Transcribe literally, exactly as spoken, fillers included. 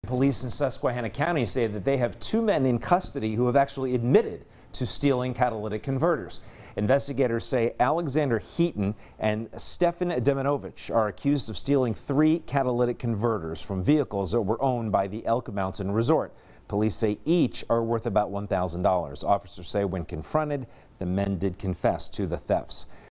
Police in Susquehanna County say that they have two men in custody who have actually admitted to stealing catalytic converters. Investigators say Alexander Heaton and Stefan Deminovich are accused of stealing three catalytic converters from vehicles that were owned by the Elk Mountain Resort. Police say each are worth about one thousand dollars. Officers say when confronted, the men did confess to the thefts.